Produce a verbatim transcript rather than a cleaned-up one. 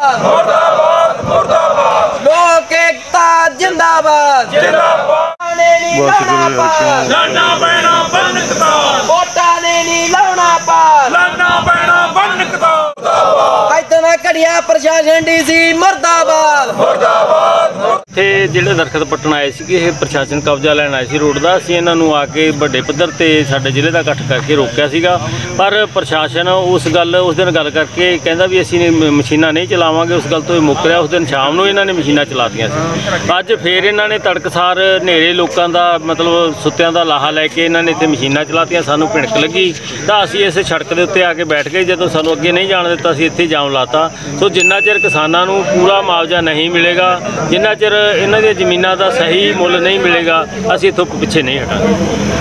मुर्दाबाद मुर्दाबाद लोक एकता जिंदाबाद जिंदाबाद ने नी लाना पार लाना पैना बनकता वोटां ने नी लाना पार लाना पैना बनकता इतना घड़िया प्रशासन डीसी मुर्दाबाद मुर्दाबाद ਇੱਥੇ ਜਿਹੜੇ ਦਰਖਤ ਪੱਟਣ ਆਏ ਸੀ ਕਿ ਇਹ ਪ੍ਰਸ਼ਾਸਨ ਕਬਜ਼ਾ ਲੈਣ ਆਏ ਸੀ ਰੋਡ ਦਾ। ਅਸੀਂ ਇਹਨਾਂ ਨੂੰ ਆ ਕੇ ਵੱਡੇ ਪੱਧਰ ਤੇ ਸਾਡੇ ਜ਼ਿਲ੍ਹੇ ਦਾ ਇਕੱਠ ਕਰਕੇ ਰੋਕਿਆ ਸੀਗਾ, ਪਰ ਪ੍ਰਸ਼ਾਸਨ ਉਸ ਗੱਲ ਉਸ ਦਿਨ ਗੱਲ ਕਰਕੇ ਕਹਿੰਦਾ ਵੀ ਅਸੀਂ ਮਸ਼ੀਨਾਂ ਨਹੀਂ ਚਲਾਵਾਂਗੇ। ਉਸ ਗੱਲ ਤੋਂ ਇਹ ਮੁੱਕ ਰਿਹਾ। ਉਸ ਦਿਨ ਸ਼ਾਮ ਨੂੰ ਇਹਨਾਂ ਨੇ ਮਸ਼ੀਨਾਂ ਚਲਾਤੀਆਂ ਸੀ। ਅੱਜ ਫੇਰ ਇਹਨਾਂ ਨੇ ਤੜਕਸਾਰ ਹਨੇਰੇ ਲੋਕਾਂ ਦਾ ਮਤਲਬ ਸੁੱਤਿਆਂ ਦਾ ਲਾਹਾ ਲੈ ਕੇ ਇਹਨਾਂ ਨੇ ਇੱਥੇ ਮਸ਼ੀਨਾਂ ਚਲਾਤੀਆਂ। ਸਾਨੂੰ ਭਿਣਕ ਲੱਗੀ ਤਾਂ ਅਸੀਂ ਇਸ ਸੜਕ ਦੇ ਉੱਤੇ ਆ ਕੇ ਬੈਠ ਗਏ। ਜਦੋਂ ਸਾਨੂੰ ਅੱਗੇ ਨਹੀਂ ਜਾਣ ਦਿੱਤਾ ਅਸੀਂ ਇੱਥੇ ਜਾਮ ਲਾਤਾ। ਸੋ ਜਿੰਨਾ ਚਿਰ ਕਿਸਾਨਾਂ ਨੂੰ ਪੂਰਾ ਮੁਆਵਜ਼ਾ ਨਹੀਂ ਮਿਲੇਗਾ, ਜਿੰਨਾ ਚਿਰ ਇਹਨਾਂ ਦੀਆਂ ਜ਼ਮੀਨਾਂ ਦਾ ਸਹੀ ਮੁੱਲ ਨਹੀਂ ਮਿਲੇਗਾ, ਅਸੀਂ ਇੱਥੋਂ ਪਿੱਛੇ ਨਹੀਂ ਹਟਾਂਗੇ।